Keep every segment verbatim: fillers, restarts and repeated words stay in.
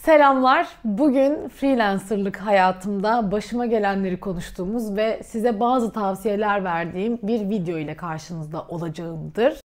Selamlar. Bugün freelancerlık hayatımda başıma gelenleri konuştuğumuz ve size bazı tavsiyeler verdiğim bir video ile karşınızda olacağımdır.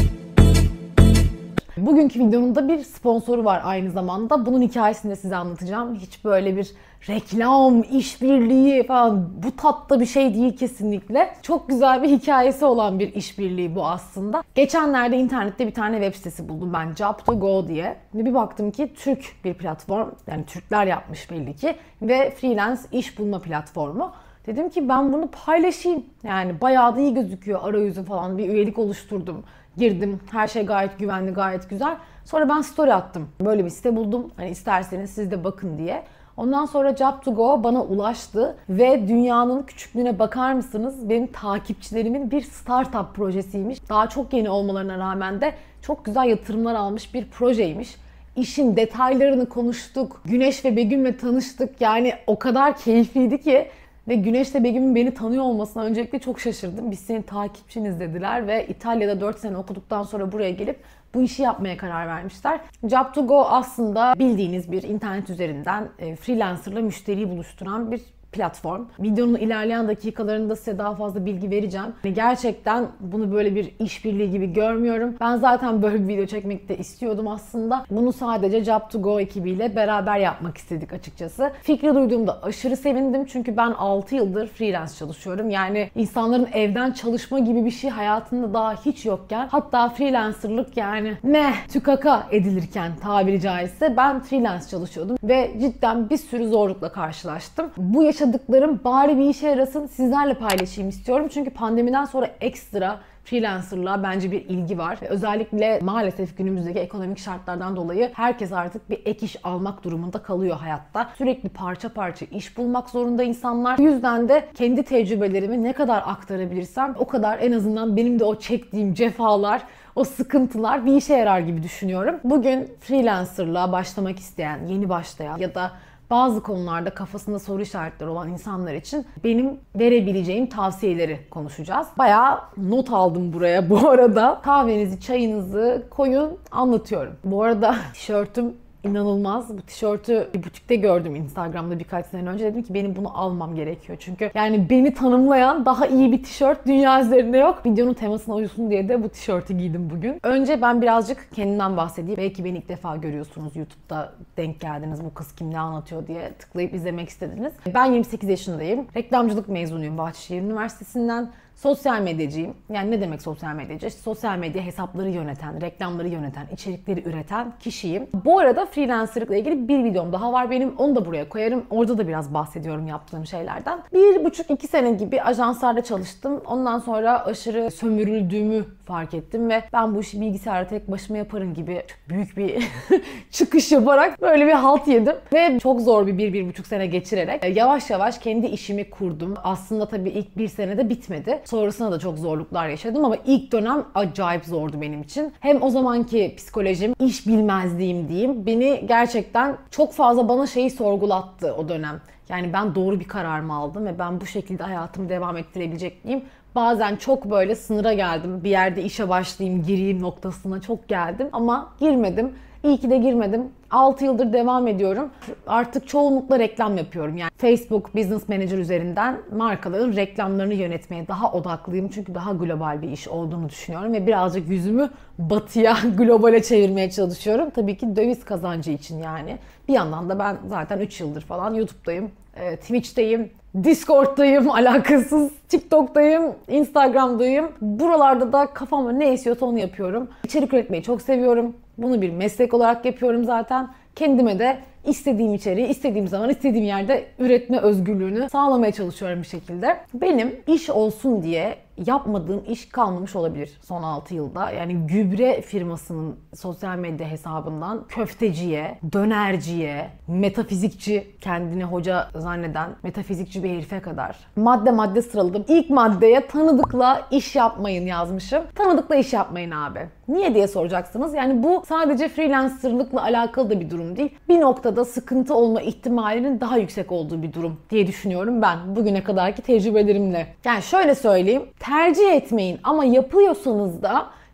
Bugünkü videonun da bir sponsoru var aynı zamanda. Bunun hikayesini de size anlatacağım. Hiç böyle bir reklam, işbirliği falan bu tatta bir şey değil kesinlikle. Çok güzel bir hikayesi olan bir işbirliği bu aslında. Geçenlerde internette bir tane web sitesi buldum ben, job to go diye. Ve bir baktım ki Türk bir platform, yani Türkler yapmış belli ki ve freelance iş bulma platformu. Dedim ki ben bunu paylaşayım. Yani bayağı da iyi gözüküyor arayüzü falan. Bir üyelik oluşturdum. Girdim. Her şey gayet güvenli, gayet güzel. Sonra ben story attım. Böyle bir site buldum. Hani isterseniz siz de bakın diye. Ondan sonra job to go bana ulaştı ve dünyanın küçüklüğüne bakar mısınız? Benim takipçilerimin bir startup projesiymiş. Daha çok yeni olmalarına rağmen de çok güzel yatırımlar almış bir projeymiş. İşin detaylarını konuştuk. Güneş ve Begüm'le tanıştık. Yani o kadar keyifliydi ki. Ve Güneş'le Begüm'ün beni tanıyor olmasına öncelikle çok şaşırdım. Biz senin takipçiniz dediler ve İtalya'da dört sene okuduktan sonra buraya gelip bu işi yapmaya karar vermişler. job to go aslında bildiğiniz bir internet üzerinden freelancerla müşteriyi buluşturan bir platform. Videonun ilerleyen dakikalarında size daha fazla bilgi vereceğim. Gerçekten bunu böyle bir işbirliği gibi görmüyorum. Ben zaten böyle bir video çekmek de istiyordum aslında. Bunu sadece job to go ekibiyle beraber yapmak istedik açıkçası. Fikri duyduğumda aşırı sevindim çünkü ben altı yıldır freelance çalışıyorum. Yani insanların evden çalışma gibi bir şey hayatında daha hiç yokken, hatta freelancerlık yani ne tükaka edilirken tabiri caizse ben freelance çalışıyordum ve cidden bir sürü zorlukla karşılaştım. Bu yaşadıklarım bari bir işe yarasın, sizlerle paylaşayım istiyorum. Çünkü pandemiden sonra ekstra freelancerlığa bence bir ilgi var. Ve özellikle maalesef günümüzdeki ekonomik şartlardan dolayı herkes artık bir ek iş almak durumunda kalıyor hayatta. Sürekli parça parça iş bulmak zorunda insanlar. Bu yüzden de kendi tecrübelerimi ne kadar aktarabilirsem o kadar en azından benim de o çektiğim cefalar, o sıkıntılar bir işe yarar gibi düşünüyorum. Bugün freelancerlığa başlamak isteyen, yeni başlayan ya da bazı konularda kafasında soru işaretleri olan insanlar için benim verebileceğim tavsiyeleri konuşacağız. Bayağı not aldım buraya bu arada. Kahvenizi, çayınızı koyun, anlatıyorum. Bu arada tişörtüm İnanılmaz. Bu tişörtü bir butikte gördüm Instagram'da birkaç sene önce. Dedim ki benim bunu almam gerekiyor. Çünkü yani beni tanımlayan daha iyi bir tişört dünya üzerinde yok. Videonun temasına uysun diye de bu tişörtü giydim bugün. Önce ben birazcık kendimden bahsedeyim. Belki beni ilk defa görüyorsunuz. YouTube'da denk geldiniz. Bu kız kim ne anlatıyor diye tıklayıp izlemek istediniz. Ben yirmi sekiz yaşındayım. Reklamcılık mezunuyum Bahçeşehir Üniversitesi'nden. Sosyal medyacıyım. Yani ne demek sosyal medyacı? İşte sosyal medya hesapları yöneten, reklamları yöneten, içerikleri üreten kişiyim. Bu arada freelancerlıkla ilgili bir videom daha var benim. Onu da buraya koyarım. Orada da biraz bahsediyorum yaptığım şeylerden. Bir buçuk iki sene gibi ajanslarda çalıştım. Ondan sonra aşırı sömürüldüğümü fark ettim ve ben bu işi bilgisayarda tek başıma yaparım gibi büyük bir çıkış yaparak böyle bir halt yedim. Ve çok zor bir bir, bir buçuk sene geçirerek yavaş yavaş kendi işimi kurdum. Aslında tabii ilk bir senede bitmedi. Sonrasında da çok zorluklar yaşadım ama ilk dönem acayip zordu benim için. Hem o zamanki psikolojim, iş bilmezliğim diyeyim, beni gerçekten çok fazla bana şeyi sorgulattı o dönem. Yani ben doğru bir karar mı aldım ve ben bu şekilde hayatımı devam ettirebilecek miyim? Bazen çok böyle sınıra geldim. Bir yerde işe başlayayım, gireyim noktasına çok geldim ama girmedim. İyi ki de girmedim. altı yıldır devam ediyorum. Artık çoğunlukla reklam yapıyorum. Yani Facebook Business Manager üzerinden markaların reklamlarını yönetmeye daha odaklıyım. Çünkü daha global bir iş olduğunu düşünüyorum ve birazcık yüzümü batıya, globale çevirmeye çalışıyorum. Tabii ki döviz kazancı için yani. Bir yandan da ben zaten üç yıldır falan YouTube'dayım, Twitch'teyim, Discord'dayım, alakasız, TikTok'tayım, Instagram'dayım. Buralarda da kafama ne esiyorsa onu yapıyorum. İçerik üretmeyi çok seviyorum. Bunu bir meslek olarak yapıyorum zaten. Kendime de istediğim içeriği, istediğim zaman, istediğim yerde üretme özgürlüğünü sağlamaya çalışıyorum bir şekilde. Benim iş olsun diye yapmadığım iş kalmamış olabilir son altı yılda. Yani gübre firmasının sosyal medya hesabından köfteciye, dönerciye, metafizikçi, kendini hoca zanneden metafizikçi bir herife kadar madde madde sıraladım. İlk maddeye tanıdıkla iş yapmayın yazmışım. Tanıdıkla iş yapmayın abi. Niye diye soracaksınız. Yani bu sadece freelancerlıkla alakalı da bir durum değil. Bir noktada sıkıntı olma ihtimalinin daha yüksek olduğu bir durum diye düşünüyorum ben bugüne kadarki tecrübelerimle. Yani şöyle söyleyeyim. Tercih etmeyin ama yapıyorsanız da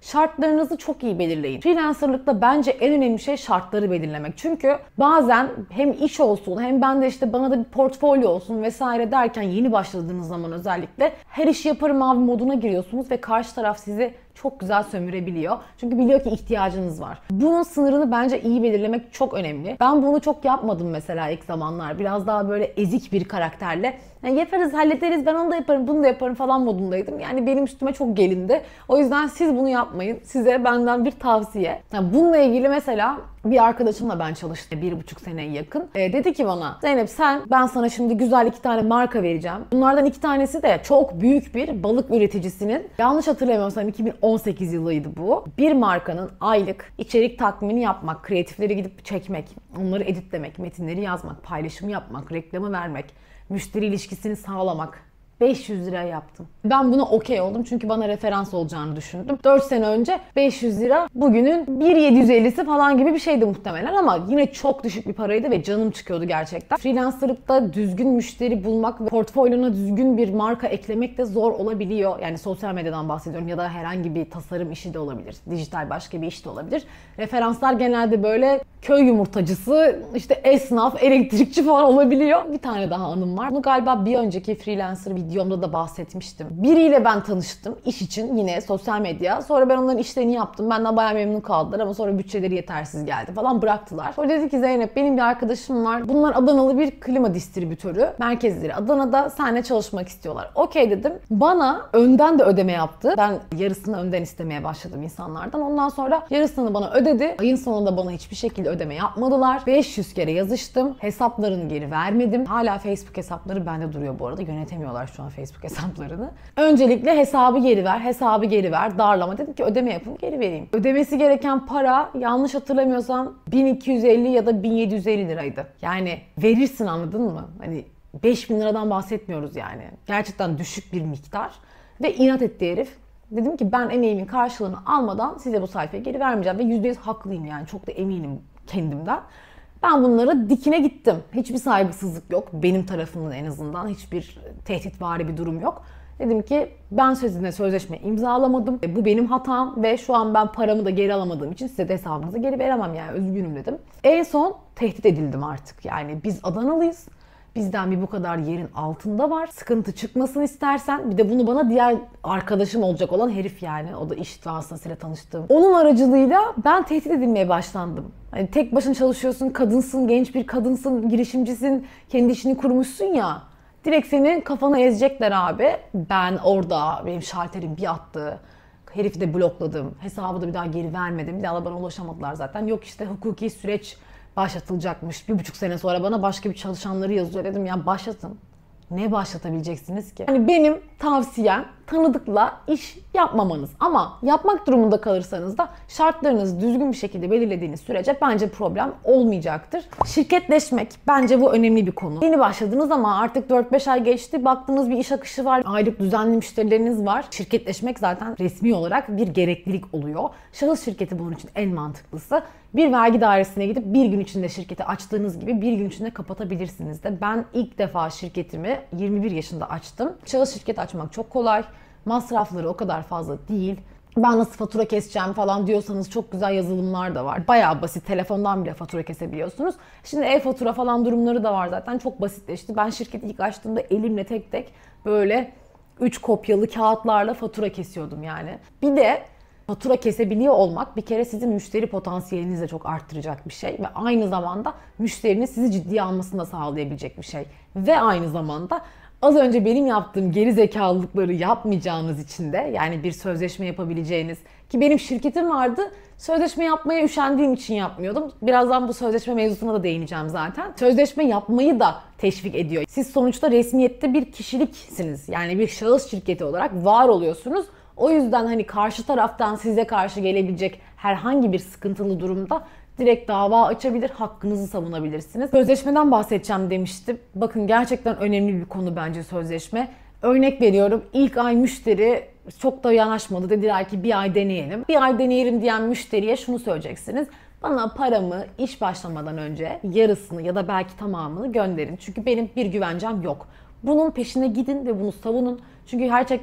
Şartlarınızı çok iyi belirleyin. Freelancerlıkta bence en önemli şey şartları belirlemek. Çünkü bazen hem iş olsun hem ben de işte bana da bir portfolyo olsun vesaire derken yeni başladığınız zaman özellikle her işi yaparım abi moduna giriyorsunuz ve karşı taraf sizi çok güzel sömürebiliyor. Çünkü biliyor ki ihtiyacınız var. Bunun sınırını bence iyi belirlemek çok önemli. Ben bunu çok yapmadım mesela ilk zamanlar. Biraz daha böyle ezik bir karakterle. Yani yaparız, hallederiz, ben onu da yaparım, bunu da yaparım falan modundaydım. Yani benim üstüme çok gelindi. O yüzden siz bunu yapmayın. Size benden bir tavsiye. Yani bununla ilgili mesela bir arkadaşımla ben çalıştım bir buçuk seneye yakın. E, dedi ki bana, Zeynep sen, ben sana şimdi güzel iki tane marka vereceğim. Bunlardan iki tanesi de çok büyük bir balık üreticisinin, yanlış hatırlamıyorsam iki bin on sekiz yılıydı bu. Bir markanın aylık içerik takvimini yapmak, kreatifleri gidip çekmek, onları editlemek, metinleri yazmak, paylaşımı yapmak, reklamı vermek, müşteri ilişkisini sağlamak. beş yüz lira yaptım. Ben buna okey oldum çünkü bana referans olacağını düşündüm. dört sene önce beş yüz lira bugünün bir bin yedi yüz ellisi falan gibi bir şeydi muhtemelen ama yine çok düşük bir paraydı ve canım çıkıyordu gerçekten. Freelancerlıkta düzgün müşteri bulmak ve portfolyona düzgün bir marka eklemek de zor olabiliyor. Yani sosyal medyadan bahsediyorum ya da herhangi bir tasarım işi de olabilir. Dijital başka bir iş de olabilir. Referanslar genelde böyle köy yumurtacısı, işte esnaf, elektrikçi falan olabiliyor. Bir tane daha anım var. Bunu galiba bir önceki freelancer videomda da bahsetmiştim. Biriyle ben tanıştım iş için, yine sosyal medya. Sonra ben onların işlerini yaptım. Benden bayağı memnun kaldılar ama sonra bütçeleri yetersiz geldi falan, bıraktılar. Sonra dedi ki Zeynep, benim bir arkadaşım var. Bunlar Adanalı bir klima distribütörü. Merkezleri Adana'da, seninle çalışmak istiyorlar. Okey dedim. Bana önden de ödeme yaptı. Ben yarısını önden istemeye başladım insanlardan. Ondan sonra yarısını bana ödedi. Ayın sonunda bana hiçbir şekilde ödeme yapmadılar. beş yüz kere yazıştım. Hesaplarını geri vermedim. Hala Facebook hesapları bende duruyor bu arada. Yönetemiyorlar şu an Facebook hesaplarını. Öncelikle hesabı geri ver, hesabı geri ver. Darlama. Dedim ki ödeme yapın, geri vereyim. Ödemesi gereken para, yanlış hatırlamıyorsam bin iki yüz elli ya da bin yedi yüz elli liraydı. Yani verirsin, anladın mı? Hani beş bin liradan bahsetmiyoruz yani. Gerçekten düşük bir miktar. Ve inat etti herif. Dedim ki ben emeğimin karşılığını almadan size bu sayfayı geri vermeyeceğim ve yüzde yüz haklıyım yani, çok da eminim kendimden. Ben bunlara dikine gittim. Hiçbir saygısızlık yok benim tarafımdan, en azından hiçbir tehditvari bir durum yok. Dedim ki ben sizinle sözleşme imzalamadım. Bu benim hatam ve şu an ben paramı da geri alamadığım için size de hesabınızı geri veremem, yani üzgünüm dedim. En son tehdit edildim artık. Yani biz Adanalıyız. Bizden bir bu kadar yerin altında var. Sıkıntı çıkmasın istersen. Bir de bunu bana diğer arkadaşım olacak olan herif, yani o da iş vasıtasıyla tanıştığım, onun aracılığıyla ben tehdit edilmeye başlandım. Hani tek başına çalışıyorsun, kadınsın, genç bir kadınsın, girişimcisin, kendi işini kurmuşsun ya. Direkt senin kafana ezecekler abi. Ben orada, benim şalterim bir attı. Herifi de blokladım. Hesabı da bir daha geri vermedim. Bir daha da bana ulaşamadılar zaten. Yok işte hukuki süreç başlatılacakmış. Bir buçuk sene sonra bana başka bir çalışanları yazıyor. Dedim ya başlatın. Ne başlatabileceksiniz ki? Yani benim tavsiyem tanıdıkla iş yapmamanız. Ama yapmak durumunda kalırsanız da şartlarınızı düzgün bir şekilde belirlediğiniz sürece bence problem olmayacaktır. Şirketleşmek, bence bu önemli bir konu. Yeni başladınız ama artık dört beş ay geçti. Baktığınız bir iş akışı var. Aylık düzenli müşterileriniz var. Şirketleşmek zaten resmi olarak bir gereklilik oluyor. Şahıs şirketi bunun için en mantıklısı. Bir vergi dairesine gidip bir gün içinde şirketi açtığınız gibi bir gün içinde kapatabilirsiniz de. Ben ilk defa şirketimi yirmi bir yaşında açtım. Şahıs şirket açmak çok kolay. Masrafları o kadar fazla değil. Ben nasıl fatura keseceğim falan diyorsanız çok güzel yazılımlar da var. Bayağı basit. Telefondan bile fatura kesebiliyorsunuz. Şimdi e-fatura falan durumları da var zaten. Çok basitleşti. Ben şirketi ilk açtığımda elimle tek tek böyle üç kopyalı kağıtlarla fatura kesiyordum yani. Bir de fatura kesebiliyor olmak bir kere sizin müşteri potansiyelinizi de çok arttıracak bir şey ve aynı zamanda müşterinin sizi ciddiye almasını da sağlayabilecek bir şey. Ve aynı zamanda az önce benim yaptığım geri zekalılıkları yapmayacağınız için de, yani bir sözleşme yapabileceğiniz, ki benim şirketim vardı, sözleşme yapmaya üşendiğim için yapmıyordum. Birazdan bu sözleşme mevzusuna da değineceğim zaten. Sözleşme yapmayı da teşvik ediyor. Siz sonuçta resmiyette bir kişiliksiniz. Yani bir şahıs şirketi olarak var oluyorsunuz. O yüzden hani karşı taraftan size karşı gelebilecek herhangi bir sıkıntılı durumda direkt dava açabilir, hakkınızı savunabilirsiniz. Sözleşmeden bahsedeceğim demiştim. Bakın gerçekten önemli bir konu bence sözleşme. Örnek veriyorum, ilk ay müşteri çok da yanaşmadı. Dediler ki bir ay deneyelim. Bir ay deneyelim diyen müşteriye şunu söyleyeceksiniz. Bana paramı iş başlamadan önce yarısını ya da belki tamamını gönderin. Çünkü benim bir güvencem yok. Bunun peşine gidin ve bunu savunun. Çünkü gerçekten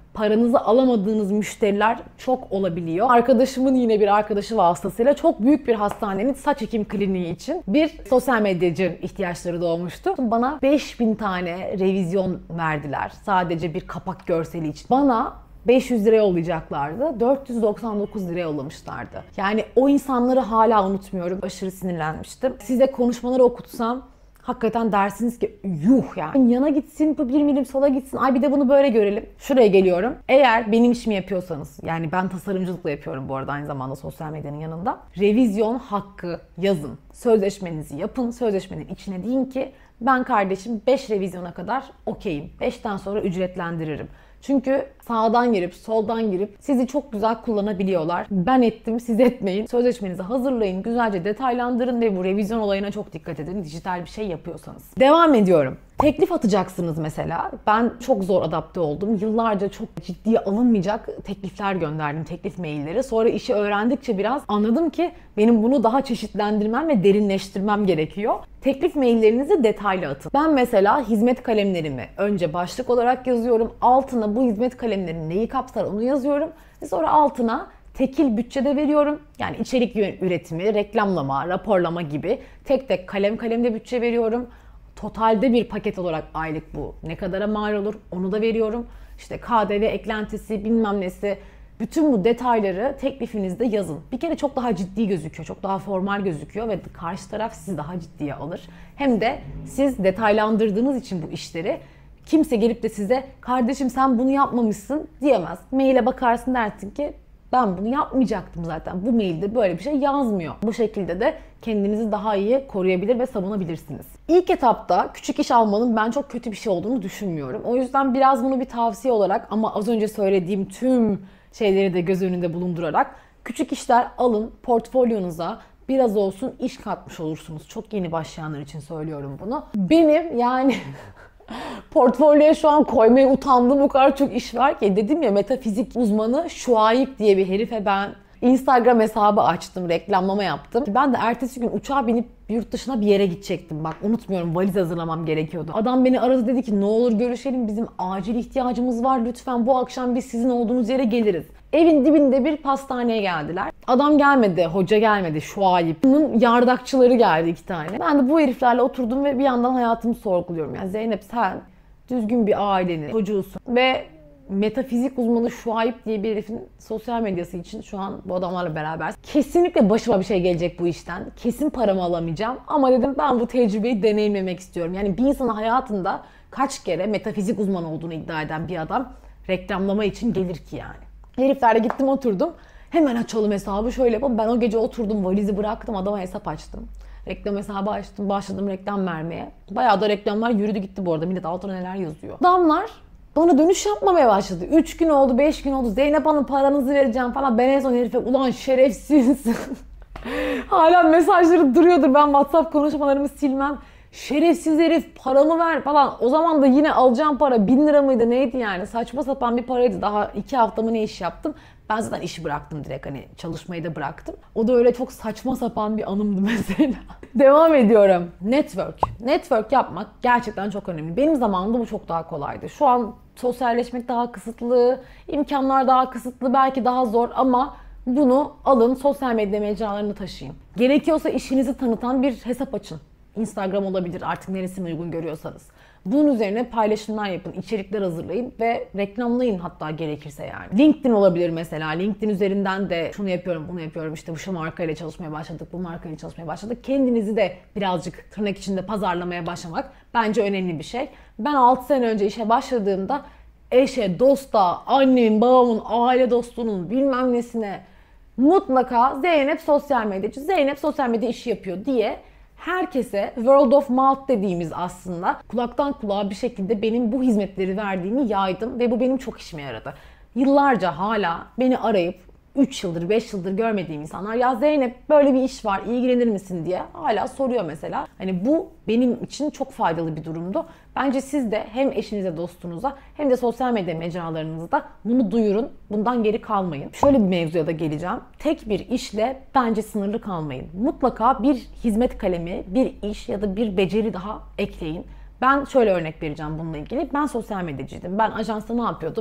paranızı alamadığınız müşteriler çok olabiliyor. Arkadaşımın yine bir arkadaşı vasıtasıyla çok büyük bir hastanenin saç ekim kliniği için bir sosyal medyacı ihtiyaçları doğmuştu. Bana beş bin tane revizyon verdiler sadece bir kapak görseli için. Bana beş yüz lira yollayacaklardı. dört yüz doksan dokuz lira yollamışlardı. Yani o insanları hala unutmuyorum. Aşırı sinirlenmiştim. Size konuşmaları okutsam hakikaten dersiniz ki yuh yani. Yana gitsin, bu bir milim sola gitsin. Ay bir de bunu böyle görelim. Şuraya geliyorum. Eğer benim işimi yapıyorsanız, yani ben tasarımcılıkla yapıyorum bu arada aynı zamanda sosyal medyanın yanında. Revizyon hakkı yazın. Sözleşmenizi yapın. Sözleşmenin içine deyin ki ben kardeşim beş revizyona kadar okeyim. beşten sonra ücretlendiririm. Çünkü sağdan girip soldan girip sizi çok güzel kullanabiliyorlar. Ben ettim, siz etmeyin. Sözleşmenizi hazırlayın, güzelce detaylandırın ve bu revizyon olayına çok dikkat edin. Dijital bir şey yapıyorsanız. Devam ediyorum. Teklif atacaksınız mesela. Ben çok zor adapte oldum. Yıllarca çok ciddiye alınmayacak teklifler gönderdim, teklif mailleri. Sonra işi öğrendikçe biraz anladım ki benim bunu daha çeşitlendirmem ve derinleştirmem gerekiyor. Teklif maillerinizi detaylı atın. Ben mesela hizmet kalemlerimi önce başlık olarak yazıyorum. Altına bu hizmet kalemleri neyi kapsar onu yazıyorum. Ve sonra altına tekil bütçede veriyorum. Yani içerik üretimi, reklamlama, raporlama gibi tek tek kalem kalemde bütçe veriyorum. Totalde bir paket olarak aylık bu ne kadara mal olur onu da veriyorum. İşte K D V eklentisi bilmem nesi. Bütün bu detayları teklifinizde yazın. Bir kere çok daha ciddi gözüküyor, çok daha formal gözüküyor ve karşı taraf sizi daha ciddiye alır. Hem de siz detaylandırdığınız için bu işleri kimse gelip de size kardeşim sen bunu yapmamışsın diyemez. Maile bakarsın dersin ki ben bunu yapmayacaktım zaten. Bu mailde böyle bir şey yazmıyor. Bu şekilde de kendinizi daha iyi koruyabilir ve savunabilirsiniz. İlk etapta küçük iş almanın ben çok kötü bir şey olduğunu düşünmüyorum. O yüzden biraz bunu bir tavsiye olarak ama az önce söylediğim tüm şeyleri de göz önünde bulundurarak küçük işler alın, portfolyonuza biraz olsun iş katmış olursunuz. Çok yeni başlayanlar için söylüyorum bunu. Benim yani portfolyoya şu an koymaya utandığım o kadar çok iş var ki dedim ya metafizik uzmanı Şuayip diye bir herife ben Instagram hesabı açtım, reklamlama yaptım. Ben de ertesi gün uçağa binip yurt dışına bir yere gidecektim. Bak unutmuyorum valiz hazırlamam gerekiyordu. Adam beni aradı dedi ki ne olur görüşelim bizim acil ihtiyacımız var lütfen bu akşam biz sizin olduğunuz yere geliriz. Evin dibinde bir pastaneye geldiler. Adam gelmedi, hoca gelmedi, Şuayip. Bunun yardakçıları geldi iki tane. Ben de bu heriflerle oturdum ve bir yandan hayatımı sorguluyorum. Yani Zeynep sen düzgün bir ailenin çocuğusun ve metafizik uzmanı Şuayip diye bir herifin sosyal medyası için şu an bu adamlarla beraber. Kesinlikle başıma bir şey gelecek bu işten. Kesin paramı alamayacağım. Ama dedim ben bu tecrübeyi deneyimlemek istiyorum. Yani bir insanın hayatında kaç kere metafizik uzmanı olduğunu iddia eden bir adam reklamlama için gelir ki yani. Heriflerle gittim oturdum. Hemen açalım hesabı şöyle yapalım. Ben o gece oturdum valizi bıraktım adama hesap açtım. Reklam hesabı açtım. Başladım reklam vermeye. Bayağı da reklamlar yürüdü gitti bu arada. Millet altına neler yazıyor. Adamlar bana dönüş yapmamaya başladı. üç gün oldu, beş gün oldu. Zeynep Hanım paranızı vereceğim falan. Ben en son herife ulan şerefsiz. Hala mesajları duruyordur. Ben WhatsApp konuşmalarımı silmem. Şerefsiz herif paramı ver falan. O zaman da yine alacağım para bin lira mıydı neydi yani. Saçma sapan bir paraydı. Daha iki haftamı ne iş yaptım. Ben zaten işi bıraktım direkt hani çalışmayı da bıraktım. O da öyle çok saçma sapan bir anımdı mesela. Devam ediyorum. Network. Network yapmak gerçekten çok önemli. Benim zamanımda bu çok daha kolaydı. Şu an sosyalleşmek daha kısıtlı, imkanlar daha kısıtlı, belki daha zor ama bunu alın sosyal medya mecralarına taşıyın. Gerekiyorsa işinizi tanıtan bir hesap açın. Instagram olabilir artık neresini uygun görüyorsanız. Bunun üzerine paylaşımlar yapın, içerikler hazırlayın ve reklamlayın hatta gerekirse yani. LinkedIn olabilir mesela. LinkedIn üzerinden de şunu yapıyorum, bunu yapıyorum. İşte bu şu markayla çalışmaya başladık, bu markayla çalışmaya başladık. Kendinizi de birazcık tırnak içinde pazarlamaya başlamak bence önemli bir şey. Ben altı sene önce işe başladığımda eşe, dosta, annemin, babamın, aile dostunun bilmem nesine mutlaka Zeynep sosyal medyacı, Zeynep sosyal medya işi yapıyor diye herkese word of mouth dediğimiz aslında kulaktan kulağa bir şekilde benim bu hizmetleri verdiğimi yaydım ve bu benim çok işime yaradı. Yıllarca hala beni arayıp üç yıldır beş yıldır görmediğim insanlar ya Zeynep böyle bir iş var ilgilenir misin diye hala soruyor mesela. Hani bu benim için çok faydalı bir durumdu. Bence siz de hem eşinize dostunuza hem de sosyal medya mecralarınızda bunu duyurun. Bundan geri kalmayın. Şöyle bir mevzuya da geleceğim. Tek bir işle bence sınırlı kalmayın. Mutlaka bir hizmet kalemi, bir iş ya da bir beceri daha ekleyin. Ben şöyle örnek vereceğim bununla ilgili. Ben sosyal medyacıydım. Ben ajansta ne yapıyordum?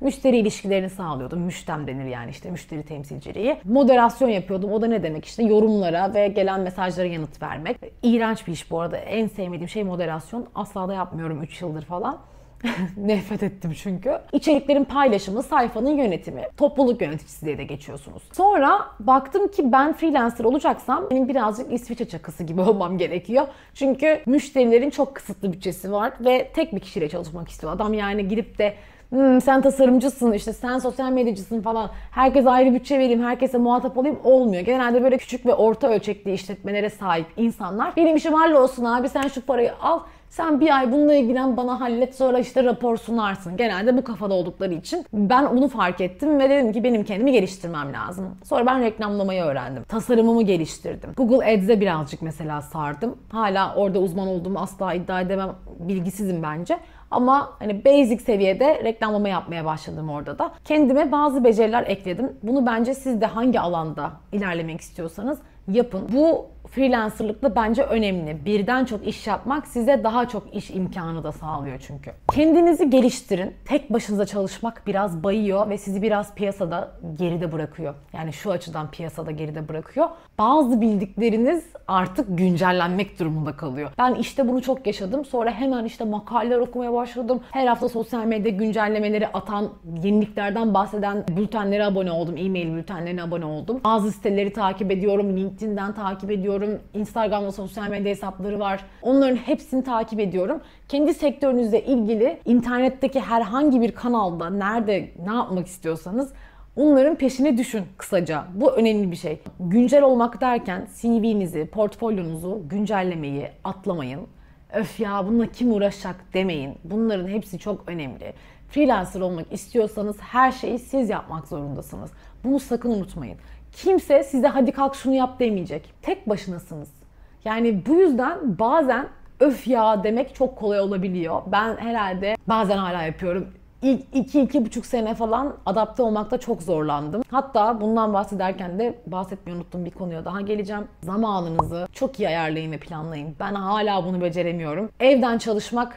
Müşteri ilişkilerini sağlıyordum. Müştem denir yani, işte müşteri temsilciliği. Moderasyon yapıyordum. O da ne demek? İşte yorumlara ve gelen mesajlara yanıt vermek. İğrenç bir iş bu arada. En sevmediğim şey moderasyon. Asla da yapmıyorum üç yıldır falan. Nefret ettim çünkü. İçeriklerin paylaşımı, sayfanın yönetimi, topluluk yöneticisi diye de geçiyorsunuz. Sonra baktım ki ben freelancer olacaksam benim birazcık İsviçre çakısı gibi olmam gerekiyor. Çünkü müşterilerin çok kısıtlı bütçesi var ve tek bir kişiyle çalışmak istiyor. Adam yani girip de Hmm, sen tasarımcısın, işte sen sosyal medyacısın falan, herkes ayrı bütçe vereyim, herkese muhatap olayım olmuyor. Genelde böyle küçük ve orta ölçekli işletmelere sahip insanlar benim işim hallolsun abi, sen şu parayı al, sen bir ay bununla ilgilen, bana hallet, sonra işte rapor sunarsın. Genelde bu kafada oldukları için ben onu fark ettim ve dedim ki benim kendimi geliştirmem lazım. Sonra ben reklamlamayı öğrendim. Tasarımımı geliştirdim. Google Ads'e birazcık mesela sardım. Hala orada uzman olduğumu asla iddia edemem. Bilgisizim bence. Ama hani basic seviyede reklamlama yapmaya başladım orada da. Kendime bazı beceriler ekledim. Bunu bence siz de hangi alanda ilerlemek istiyorsanız yapın. Bu freelancerlıkta bence önemli. Birden çok iş yapmak size daha çok iş imkanı da sağlıyor çünkü. Kendinizi geliştirin. Tek başınıza çalışmak biraz bayıyor ve sizi biraz piyasada geride bırakıyor. Yani şu açıdan piyasada geride bırakıyor. Bazı bildikleriniz artık güncellenmek durumunda kalıyor. Ben işte bunu çok yaşadım. Sonra hemen işte makaleler okumaya başladım. Her hafta sosyal medya güncellemeleri atan, yeniliklerden bahseden bültenlere abone oldum. E-mail bültenlerine abone oldum. Bazı siteleri takip ediyorum. LinkedIn'den takip ediyorum. Instagram'da sosyal medya hesapları var. Onların hepsini takip ediyorum. Kendi sektörünüzle ilgili internetteki herhangi bir kanalda nerede ne yapmak istiyorsanız onların peşine düşün kısaca. Bu önemli bir şey. Güncel olmak derken C V'nizi, portfolyonuzu güncellemeyi atlamayın. Öf ya bununla kim uğraşacak demeyin. Bunların hepsi çok önemli. Freelancer olmak istiyorsanız her şeyi siz yapmak zorundasınız. Bunu sakın unutmayın. Kimse size hadi kalk şunu yap demeyecek. Tek başınasınız. Yani bu yüzden bazen öf ya demek çok kolay olabiliyor. Ben herhalde bazen hala yapıyorum. İlk iki iki buçuk sene falan adapte olmakta çok zorlandım. Hatta bundan bahsederken de bahsetmeyi unuttuğum bir konuya daha geleceğim. Zamanınızı çok iyi ayarlayın ve planlayın. Ben hala bunu beceremiyorum. Evden çalışmak,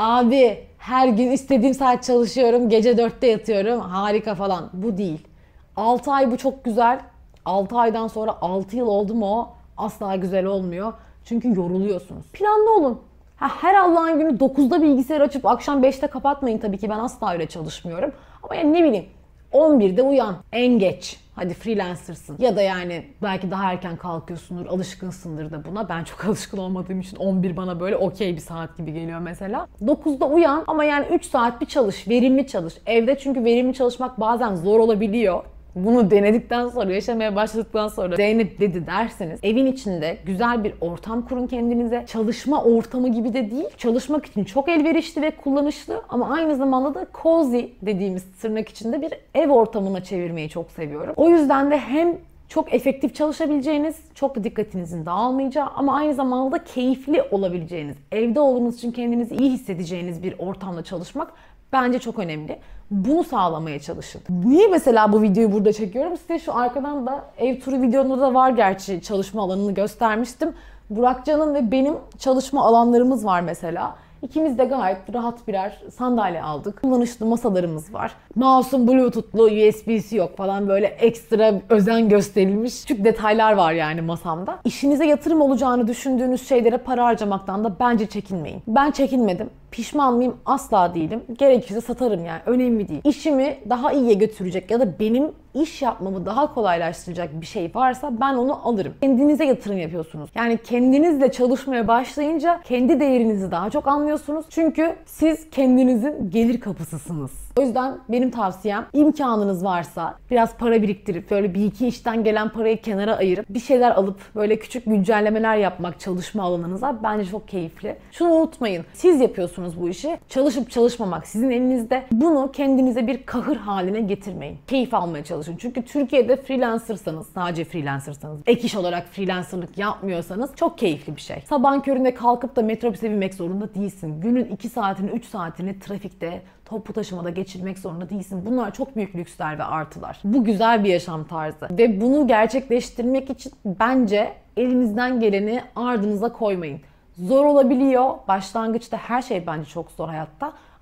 abi her gün istediğim saat çalışıyorum, gece dörtte yatıyorum, harika falan. Bu değil. altı ay bu çok güzel. altı aydan sonra altı yıl oldu mu o asla güzel olmuyor. Çünkü yoruluyorsunuz. Planlı olun. Ha, her Allah'ın günü dokuzda bilgisayar açıp akşam beşte kapatmayın tabii ki. Ben asla öyle çalışmıyorum. Ama yani ne bileyim on birde uyan. En geç. Hadi freelancer'sın. Ya da yani belki daha erken kalkıyorsundur, alışkınsındır da buna. Ben çok alışkın olmadığım için on bir bana böyle okey bir saat gibi geliyor mesela. dokuzda uyan ama yani üç saat bir çalış, verimli çalış. Evde çünkü verimli çalışmak bazen zor olabiliyor. Bunu denedikten sonra, yaşamaya başladıktan sonra Zeynep dedi derseniz evin içinde güzel bir ortam kurun kendinize. Çalışma ortamı gibi de değil. Çalışmak için çok elverişli ve kullanışlı ama aynı zamanda da cozy dediğimiz tırnak içinde bir ev ortamına çevirmeyi çok seviyorum. O yüzden de hem çok efektif çalışabileceğiniz, çok dikkatinizin dağılmayacağı ama aynı zamanda da keyifli olabileceğiniz, evde olduğunuz için kendinizi iyi hissedeceğiniz bir ortamda çalışmak bence çok önemli. Bunu sağlamaya çalışın. Niye mesela bu videoyu burada çekiyorum? Size şu arkadan da ev turu videomda da var gerçi, çalışma alanını göstermiştim. Burakcan'ın ve benim çalışma alanlarımız var mesela. İkimiz de gayet rahat birer sandalye aldık. Kullanışlı masalarımız var. Mouse'un Bluetooth'lu, U S B'si yok falan, böyle ekstra özen gösterilmiş küçük detaylar var yani masamda. İşinize yatırım olacağını düşündüğünüz şeylere para harcamaktan da bence çekinmeyin. Ben çekinmedim. Pişman mıyım? Asla değilim. Gerekirse satarım yani. Önemli değil. İşimi daha iyiye götürecek ya da benim iş yapmamı daha kolaylaştıracak bir şey varsa ben onu alırım. Kendinize yatırım yapıyorsunuz. Yani kendinizle çalışmaya başlayınca kendi değerinizi daha çok anlıyorsunuz. Çünkü siz kendinizin gelir kapısısınız. O yüzden benim tavsiyem, imkanınız varsa biraz para biriktirip böyle bir iki işten gelen parayı kenara ayırıp bir şeyler alıp böyle küçük güncellemeler yapmak çalışma alanınıza bence çok keyifli. Şunu unutmayın. Siz yapıyorsunuz bu işi. Çalışıp çalışmamak sizin elinizde. Bunu kendinize bir kahır haline getirmeyin. Keyif almaya çalışın. Çünkü Türkiye'de freelancersanız, sadece freelancersanız, ek iş olarak freelancerlık yapmıyorsanız çok keyifli bir şey. Sabahın köründe kalkıp da metrobüse binmek zorunda değilsin. Günün iki saatini, üç saatini trafikte, toplu taşımada geçirmek zorunda değilsin. Bunlar çok büyük lüksler ve artılar. Bu güzel bir yaşam tarzı. Ve bunu gerçekleştirmek için bence elinizden geleni ardınıza koymayın. Zor olabiliyor. Başlangıçta her şey bence çok zor hayatta.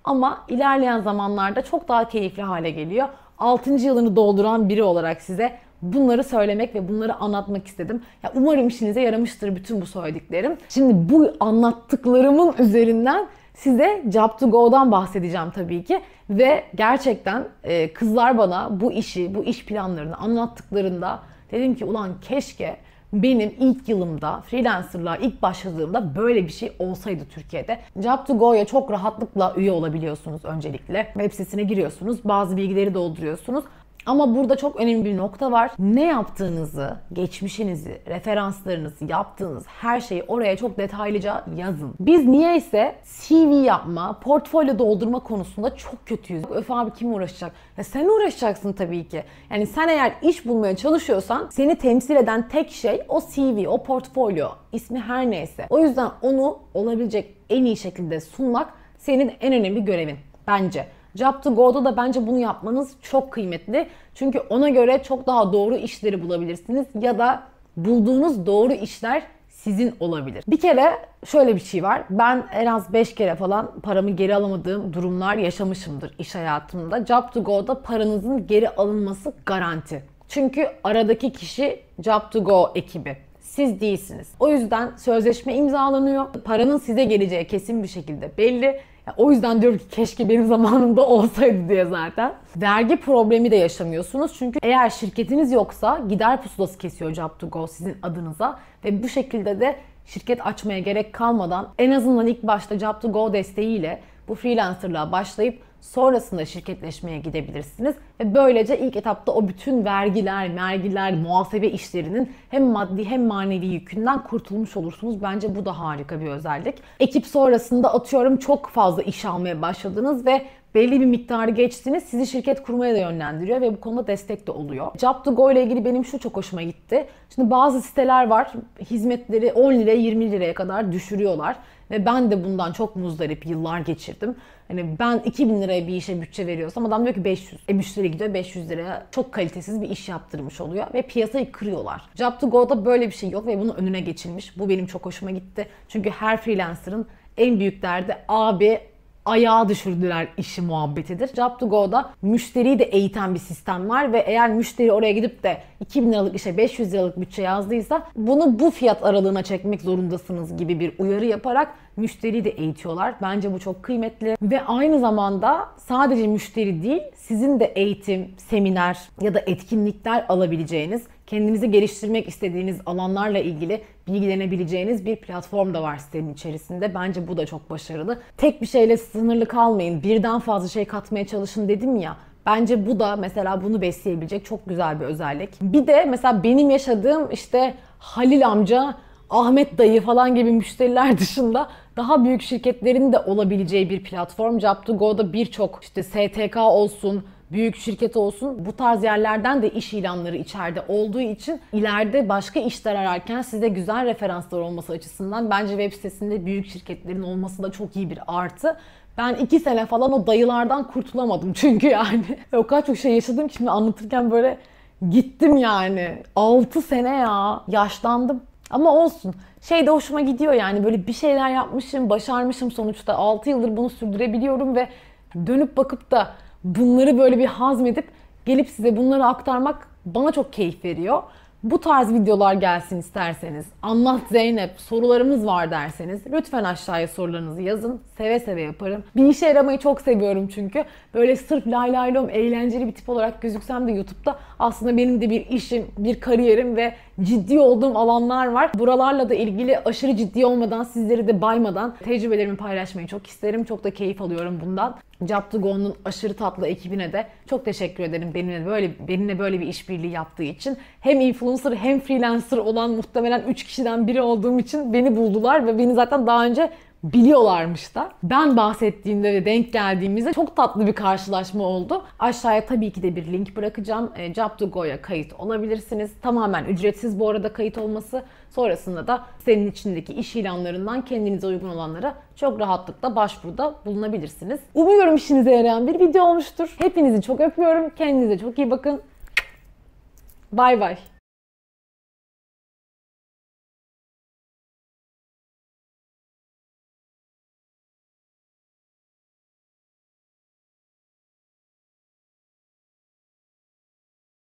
Ama ilerleyen zamanlarda çok daha keyifli hale geliyor. altıncı yılını dolduran biri olarak size bunları söylemek ve bunları anlatmak istedim. Ya umarım işinize yaramıştır bütün bu söylediklerim. Şimdi bu anlattıklarımın üzerinden size Job to Go'dan bahsedeceğim tabii ki. Ve gerçekten e, kızlar bana bu işi, bu iş planlarını anlattıklarında dedim ki ulan keşke benim ilk yılımda, freelancerlığa ilk başladığımda böyle bir şey olsaydı Türkiye'de. Job to Go'ya çok rahatlıkla üye olabiliyorsunuz öncelikle. Web sitesine giriyorsunuz, bazı bilgileri dolduruyorsunuz. Ama burada çok önemli bir nokta var. Ne yaptığınızı, geçmişinizi, referanslarınızı, yaptığınız her şeyi oraya çok detaylıca yazın. Biz niyeyse C V yapma, portfolyo doldurma konusunda çok kötüyüz. Öf abi kim uğraşacak? Ya sen uğraşacaksın tabii ki. Yani sen eğer iş bulmaya çalışıyorsan seni temsil eden tek şey o C V, o portfolyo, ismi her neyse. O yüzden onu olabilecek en iyi şekilde sunmak senin en önemli görevin bence. Job to Go'da da bence bunu yapmanız çok kıymetli. Çünkü ona göre çok daha doğru işleri bulabilirsiniz ya da bulduğunuz doğru işler sizin olabilir. Bir kere şöyle bir şey var. Ben en az beş kere falan paramı geri alamadığım durumlar yaşamışımdır iş hayatımda. Job to Go'da paranızın geri alınması garanti. Çünkü aradaki kişi Job to Go ekibi. Siz değilsiniz. O yüzden sözleşme imzalanıyor. Paranın size geleceği kesin bir şekilde belli. O yüzden diyorum ki keşke benim zamanımda olsaydı diye zaten. Vergi problemi de yaşamıyorsunuz. Çünkü eğer şirketiniz yoksa gider pusulası kesiyor Job to Go sizin adınıza. Ve bu şekilde de şirket açmaya gerek kalmadan en azından ilk başta Job to Go desteğiyle bu freelancerlığa başlayıp sonrasında şirketleşmeye gidebilirsiniz. Ve böylece ilk etapta o bütün vergiler, mergiler, muhasebe işlerinin hem maddi hem manevi yükünden kurtulmuş olursunuz. Bence bu da harika bir özellik. Ekip sonrasında atıyorum çok fazla iş almaya başladınız ve belli bir miktarı geçtiniz, sizi şirket kurmaya da yönlendiriyor ve bu konuda destek de oluyor. Job to Go ile ilgili benim şu çok hoşuma gitti. Şimdi bazı siteler var, hizmetleri on liraya yirmi liraya kadar düşürüyorlar. Ve ben de bundan çok muzdarip yıllar geçirdim. Hani ben iki bin liraya bir işe bütçe veriyorsam adam diyor ki beş yüz. E müşteri gidiyor beş yüz liraya çok kalitesiz bir iş yaptırmış oluyor ve piyasayı kırıyorlar. Job to Go'da böyle bir şey yok ve bunun önüne geçilmiş. Bu benim çok hoşuma gitti. Çünkü her freelancer'ın en büyük derdi abi ayağa düşürdüler işi muhabbetidir. Job to Go'da müşteriyi de eğiten bir sistem var ve eğer müşteri oraya gidip de iki bin liralık işe beş yüz liralık bütçe yazdıysa bunu bu fiyat aralığına çekmek zorundasınız gibi bir uyarı yaparak müşteriyi de eğitiyorlar. Bence bu çok kıymetli ve aynı zamanda sadece müşteri değil sizin de eğitim, seminer ya da etkinlikler alabileceğiniz, kendinizi geliştirmek istediğiniz alanlarla ilgili bilgilenebileceğiniz bir platform da var sitenin içerisinde. Bence bu da çok başarılı. Tek bir şeyle sınırlı kalmayın. Birden fazla şey katmaya çalışın dedim ya. Bence bu da mesela bunu besleyebilecek çok güzel bir özellik. Bir de mesela benim yaşadığım işte Halil amca, Ahmet dayı falan gibi müşteriler dışında daha büyük şirketlerin de olabileceği bir platform. Job to Go'da birçok işte S T K olsun, büyük şirket olsun bu tarz yerlerden de iş ilanları içeride olduğu için ileride başka işler ararken size güzel referanslar olması açısından bence web sitesinde büyük şirketlerin olması da çok iyi bir artı. Ben iki sene falan o dayılardan kurtulamadım çünkü yani. O kadar çok şey yaşadım ki şimdi anlatırken böyle gittim yani. altı sene ya yaşlandım. Ama olsun. Şey de hoşuma gidiyor yani böyle bir şeyler yapmışım, başarmışım sonuçta. altı yıldır bunu sürdürebiliyorum ve dönüp bakıp da bunları böyle bir hazmedip gelip size bunları aktarmak bana çok keyif veriyor. Bu tarz videolar gelsin isterseniz, anlat Zeynep sorularımız var derseniz lütfen aşağıya sorularınızı yazın. Seve seve yaparım. Bir işe yaramayı çok seviyorum çünkü. Böyle sırf lay lay lom eğlenceli bir tip olarak gözüksem de YouTube'da aslında benim de bir işim, bir kariyerim ve ciddi olduğum alanlar var. Buralarla da ilgili aşırı ciddi olmadan, sizleri de baymadan tecrübelerimi paylaşmayı çok isterim. Çok da keyif alıyorum bundan. Job to Go'nun aşırı tatlı ekibine de çok teşekkür ederim benimle böyle benimle böyle bir işbirliği yaptığı için. Hem influencer hem freelancer olan muhtemelen üç kişiden biri olduğum için beni buldular ve beni zaten daha önce biliyorlarmış da. Ben bahsettiğimde ve denk geldiğimizde çok tatlı bir karşılaşma oldu. Aşağıya tabii ki de bir link bırakacağım. E, Job to Go'ya kayıt olabilirsiniz. Tamamen ücretsiz bu arada kayıt olması. Sonrasında da senin içindeki iş ilanlarından kendinize uygun olanlara çok rahatlıkla başvuruda bulunabilirsiniz. Umuyorum işinize yarayan bir video olmuştur. Hepinizi çok öpüyorum. Kendinize çok iyi bakın. Bay bay.